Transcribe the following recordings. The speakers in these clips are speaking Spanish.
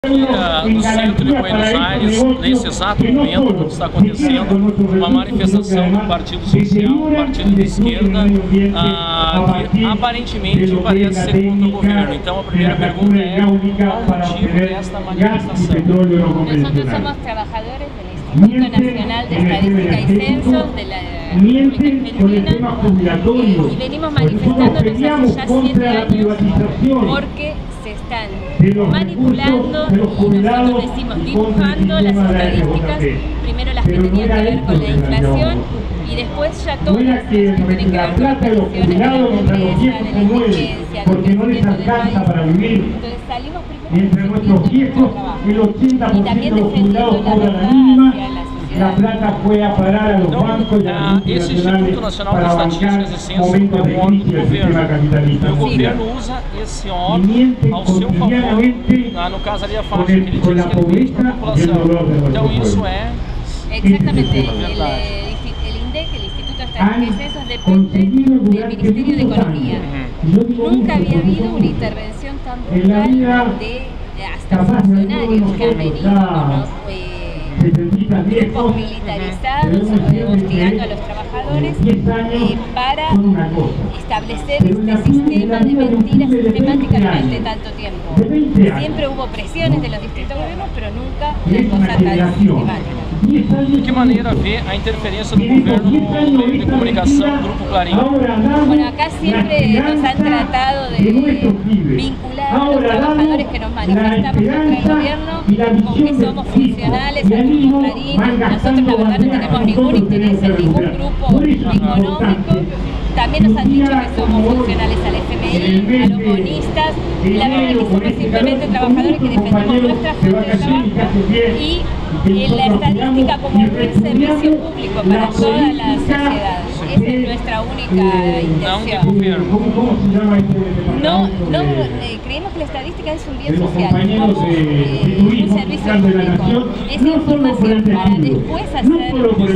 No centro de Buenos Aires, nesse exato momento, onde está acontecendo uma manifestação do Partido Social, um partido de esquerda, que aparentemente parece ser contra o governo. Então a primeira pergunta é: qual o motivo desta manifestação? Nosotros somos trabajadores del Instituto Nacional de Estadística y Censos de la República Argentina y venimos manifestándonos hace ya 7 años porque se están manipulando y nosotros decimos dibujando las estadísticas, primero las que tenían que ver con la inflación y después ya todas las que tienen que ver con las condiciones de la pobreza, de la indigencia, del crecimiento del país. Entonces salimos primero defendiendo nuestro trabajo y también defendiendo la verdad hacia la sociedad. Então, esse Instituto Nacional de Estatística e Censos é um órgão do governo. E o governo usa esse órgão ao seu favor, no caso ali a faixa que ele diz que ele vende para a população. Então isso é... Exactamente, el INDEC, el Instituto de Estadística y Censos, depende del Ministerio de Economía. Nunca había habido una intervención tan brutal de hasta funcionarios que han venido grupos militarizados hostigando a los trabajadores para establecer este sistema de mentiras sistemáticas durante tanto tiempo. Siempre hubo presiones de los distintos gobiernos, pero nunca una cosa tan sistemática. De que maneira vê a interferência do governo no meio de comunicação do Grupo Clarín? Bueno, acá siempre nos han tratado de vincular a los trabajadores que nos manifestamos contra el gobierno con que somos funcionales al Grupo Clarín. Nosotros la verdad no tenemos ningún interés en ningún grupo económico. También nos han dicho que somos funcionales al FMI, a los bonistas. La verdad es que somos simplemente trabajadores que defendemos nuestra fuente de trabajo y la estadística como un servicio público para toda la sociedad. Esa es nuestra única intención. Creemos que la estadística es un bien social, como un servicio público. Es información para después hacer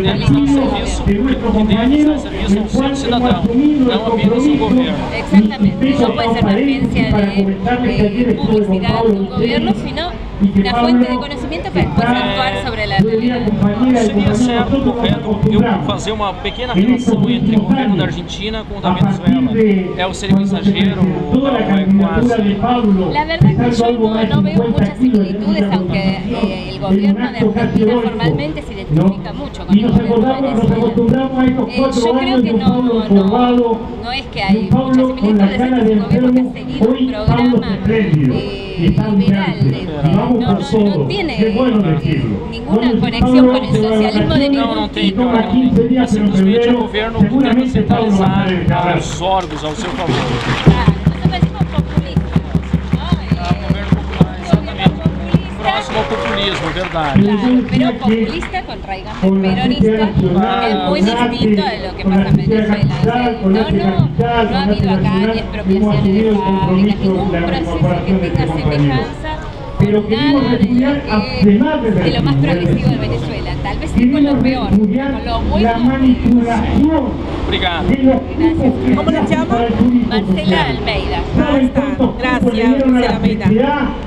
exactamente, no puede ser una agencia de publicidad de un gobierno, sino una fuente de conhecimento para después actuar sobre la realidad. Seria certo o governo fazer uma pequena relação entre o governo da Argentina com o da Venezuela? Seria um exagero ou é quase? La verdad es que yo no veo muchas similitudes, aunque el gobierno de Argentina formalmente se identifica mucho con el gobierno de Venezuela. Yo creo que no es que hay muchas similitudes, este es un gobierno que ha seguido un programa liberal, no tiene ninguna conexión con el socialismo de ningún tipo. É simplesmente o governo tenta centralizar os órgãos ao seu favor. Nosotros decimos populismo, Próximo ao populismo, verdade. Claro, pero populista con raigambre peronista, que es muy distinto de lo que pasa en Venezuela. No ha habido acá ni expropiaciones de fábricas, ningún proceso que tenga semejanza con nada de lo más progresivo de Venezuela. Tal vez sí con lo peor, con lo bueno. Obrigado. Gracias. ¿Cómo le llama? Marcela Almeida. Gracias, Marcela Almeida.